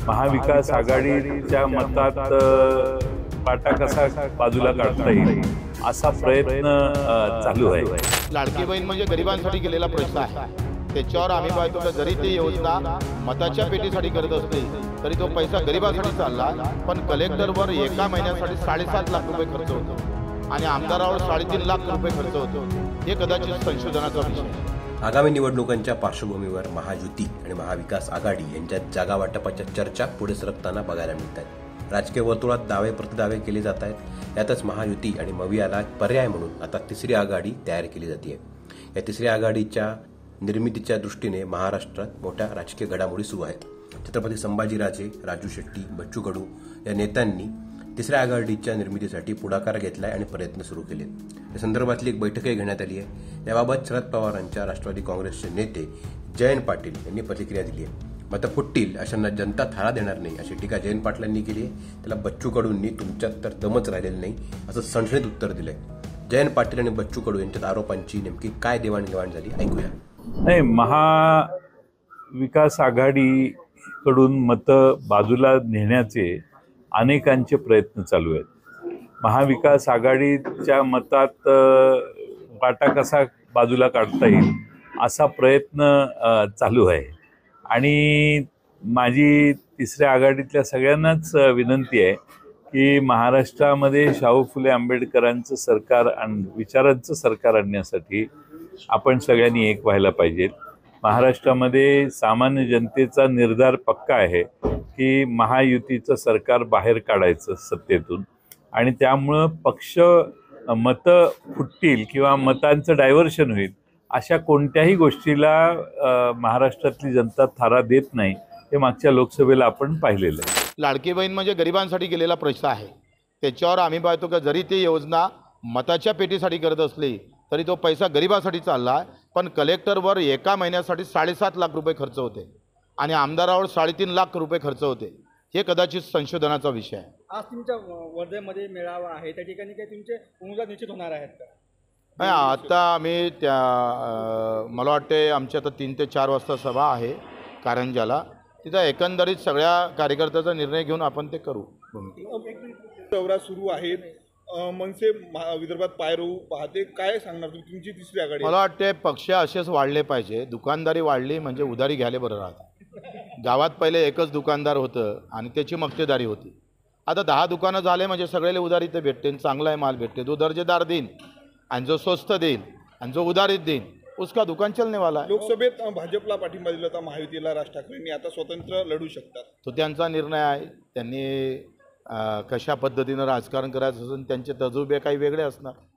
महाविकास आघाडीच्या मतात पाटा कसा बाजूला काढता येईल असा प्रयत्न चालू आहे। लाडकी बहीण म्हणजे गरिबांसाठी केलेला प्रश्न आहे। त्याच्यावर आम्ही पाहतो की जरी ती योजना मताच्या पेटीसाठी करत असली तरी तो पैसा गरिबांसाठी चालला, पण कलेक्टरवर एका महिन्यासाठी 7.5 लाख रुपये खर्च होतो आणि आमदारावर 3.5 लाख रुपये खर्च होतो। हे कदाचित संशोधनाचा विषय आहे। आगामी निवडणुकांच्या पार्श्वभूमीवर महायुती आणि महाविकास आघाडी यांच्यात जागा वाटपाच्या चर्चा पुढे सरकताना बघायला मिळत आहेत। राजकीय वर्तुळात दावे प्रतिदावे केले जात आहेत। यातच महायुती आणि मवियाला पर्याय म्हणून आता तिसरी आघाडी तयार केली जाते। या तिसऱ्या आघाडीच्या निर्मितीच्या दृष्टीने महाराष्ट्रात मोठ्या राजकीय घडामोडी सुरू आहेत। छत्रपती संभाजीराजे, राजू शेट्टी, बच्चू कडू या नेत्यांनी तिसऱ्या आघाडीच्या निर्मितीसाठी पुढाकार घेतलाय आणि प्रयत्न सुरू केले। या संदर्भातली एक बैठकही घेण्यात आली आहे। याबाबत शरद पवारांच्या राष्ट्रवादी काँग्रेसचे नेते जयंत पाटील यांनी प्रतिक्रिया दिली आहे। मतं फुटतील अशांना जनता थारा देणार नाही अशी टीका जयंत पाटलांनी केली आहे। त्याला बच्चू कडूंनी तुमच्यात तर दमच राहिलेलं नाही असं सणसणीत उत्तर दिलंय। जयंत पाटील आणि बच्चू कडू यांच्यात आरोपांची नेमकी काय देवाणघेवाण झाली ऐकूया। नाही, महाविकास आघाडीकडून मतं बाजूला नेण्याचे अनेकांचे प्रयत्न चालू आहेत। महाविकास आघाडीच्या मतात पाटा कसा बाजूला काढता येईल असा प्रयत्न चालू आहे आणि माझी तिसऱ्या आघाडीतल्या सगळ्यांनाच विनंती आहे की महाराष्ट्रामध्ये शाहू फुले आंबेडकरांचं सरकार विचारांचं सरकार आणण्यासाठी आपण सगळ्यांनी एक व्हायला पाहिजे। महाराष्ट्रामध्ये सामान्य जनतेचा निर्धार पक्का आहे की महायुतीचं सरकार बाहेर काढायचं सत्तेतून आणि त्यामुळं पक्ष मतं फुटतील किंवा मतांचं डायव्हर्शन होईल अशा कोणत्याही गोष्टीला महाराष्ट्रातली जनता थारा देत नाही। हे मागच्या लोकसभेला आपण पाहिलेलं आहे। लाडकी बहीण म्हणजे गरिबांसाठी केलेला प्रश्न आहे। त्याच्यावर आम्ही पाहतो की जरी ती योजना मताच्या पेटीसाठी करत असली तरी तो पैसा गरिबासाठी चालला, पण कलेक्टरवर एका महिन्यासाठी 7.5 लाख रुपये खर्च होते आणि आमदारावर 3.5 लाख रुपये खर्च होते। हे कदाचित संशोधनाचा विषय आहे। आज तुमच्या वर्धेमध्ये मेळावा आहे, त्या ठिकाणी काही तुमचे उमेदवार निश्चित होणार आहेत का? नाही, आता आम्ही मला वाटते आमची आता 3 ते 4 वाजता सभा आहे कारंजाला। तिथं एकंदरीत सगळ्या कार्यकर्त्याचा निर्णय घेऊन आपण ते करू। दौरा सुरू आहे, मनसे विदर्भात पायरू पाहते, काय सांगणार तुमची तिसरी आघाडी? मला वाटते पक्ष असेच वाढले पाहिजे। दुकानदारी वाढली म्हणजे उधारी घ्यायला बरं राहतं। गावात पहिले एकच दुकानदार होतं आणि त्याची मक्तेदारी होती। आता 10 दुकानं झाले म्हणजे सगळ्याला उधारी ते भेटते, चांगला आहे माल भेटते, जो दर्जेदार देईन आणि जो स्वस्त देईन आणि जो उधारीत देईन उसका दुकान चलने वाला आहे। लोकसभेत भाजपला पाठिंबा दिला होता महायुतीला, राज ठाकरेंनी आता स्वतंत्र लढू शकतात, तो त्यांचा निर्णय आहे। त्यांनी कशा पद्धतीनं राजकारण करायचं असून त्यांचे तजुर्बे काही वेगळे असणार।